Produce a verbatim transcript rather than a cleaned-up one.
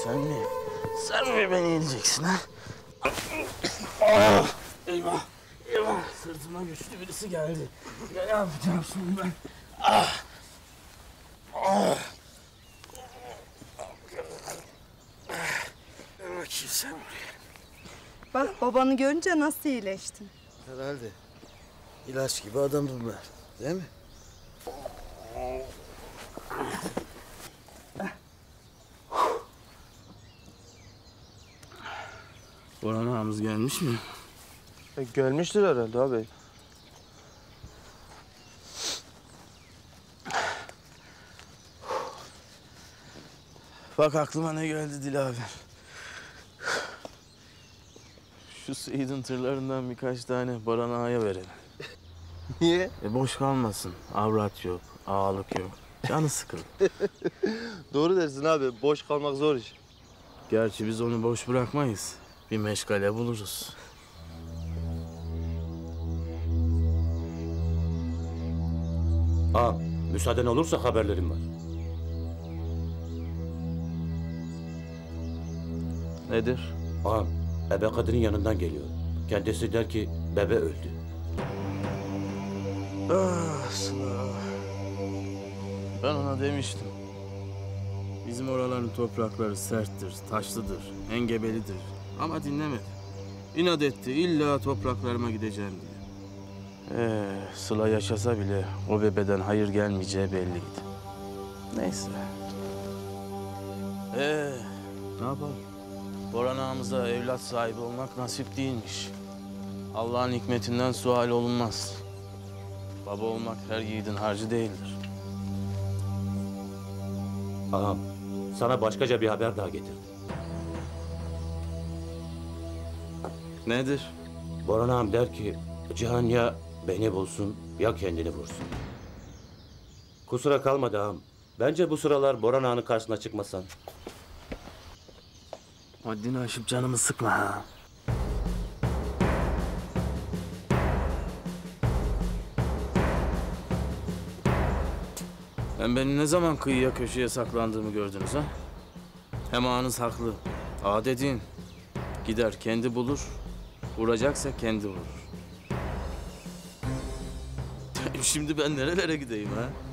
Sen mi? Sen mi beni yeneceksin ha? Ah! Eyvah! Eyvah! Sırtıma güçlü birisi geldi. Ya ne yapacağım şimdi ben? Ah! Ah! Dur bakayım sen buraya. Bak babanı görünce nasıl iyileştin? Herhalde. İlaç gibi adamım ben. Değil mi? Orhan ağamız gelmiş mi? E, gelmiştir herhalde abi. Bak aklıma ne geldi Dilaver. Şu Seyit'in tırlarından birkaç tane Baran ağaya verelim. Niye? E boş kalmasın. Avrat yok, ağalık yok. Canı sıkılır. Doğru dersin abi. Boş kalmak zor iş. Gerçi biz onu boş bırakmayız. Bir meşgale buluruz. Ağam, müsaaden olursa haberlerim var. Nedir? Ağam, ebe kadının yanından geliyor. Kendisi der ki bebe öldü. Ah Sıla. Ben ona demiştim. Bizim oraların toprakları serttir, taşlıdır, engebelidir. Ama dinlemedi. İnat etti, illa topraklarıma gideceğim diye. Ee, Sıla yaşasa bile o bebeden hayır gelmeyeceği belliydi. Neyse. Ee, ne yapalım? Boran ağamıza evlat sahibi olmak nasip değilmiş. Allah'ın hikmetinden sual olunmaz. Baba olmak her yiğidin harcı değildir. Ağam, sana başkaca bir haber daha getirdim. Nedir? Boran ağam der ki Cihan ya beni bulsun ya kendini vursun. Kusura kalmadı ağam. Bence bu sıralar Boran ağanın karşısına çıkmasan. Haddini aşıp canımı sıkma ha. Hem benim ne zaman kıyıya köşeye saklandığımı gördünüz ha? Hem ağanız haklı. Ağa dediğin gider kendi bulur, vuracaksa kendi vurur. Şimdi ben nerelere gideyim ha?